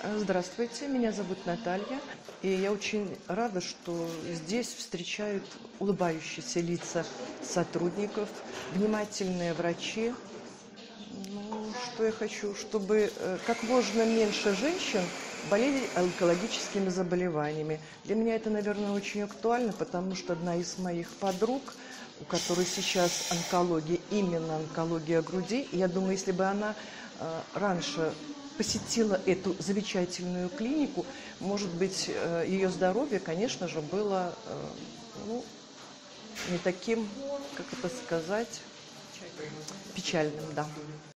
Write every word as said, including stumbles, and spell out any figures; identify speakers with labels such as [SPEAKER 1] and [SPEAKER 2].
[SPEAKER 1] Э, Здравствуйте, меня зовут Наталья, и я очень рада, что здесь встречают улыбающиеся лица сотрудников, внимательные врачи. Ну, что я хочу, чтобы э, как можно меньше женщин болели онкологическими заболеваниями. Для меня это, наверное, очень актуально, потому что одна из моих подруг, у которой сейчас онкология, именно онкология груди, я думаю, если бы она э, раньше посетила эту замечательную клинику, может быть, э, ее здоровье, конечно же, было э, ну, не таким, как это сказать, печальным, да.